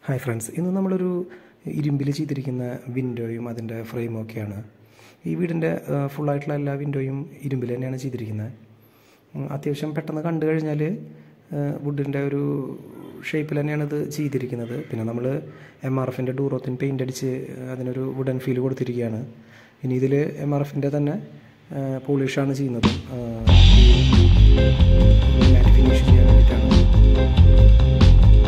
Hi friends, ഇന്ന് നമ്മളൊരു ഇരുമ്പിൽ ചെയ്തിരിക്കുന്ന വിൻഡോയും അതിൻ്റെ ഫ്രെയിമും ഒക്കെയാണ്. ഈ വീടിൻ്റെ ഫുള്ളായിട്ടുള്ള എല്ലാ വിൻഡോയും ഇരുമ്പിൽ തന്നെയാണ് ചെയ്തിരിക്കുന്നത്. അത്യാവശ്യം പെട്ടെന്ന് കണ്ടു കഴിഞ്ഞാൽ വുഡിൻ്റെ ഒരു ഷേപ്പിൽ തന്നെയാണ് ഇത് ചെയ്തിരിക്കുന്നത്. പിന്നെ നമ്മൾ MRFൻ്റെ ഡൂറോത്തിൻ പെയിൻ്റ് അടിച്ച് അതിനൊരു വുഡൻ ഫീൽ കൊടുത്തിരിക്കുകയാണ്. ഇനി ഇതിൽ MRFൻ്റെ തന്നെ പോളിഷാണ് ചെയ്യുന്നത്. മാറ്റ് ഫിനിഷ് ചെയ്യാൻ വേണ്ടിയിട്ടാണ്.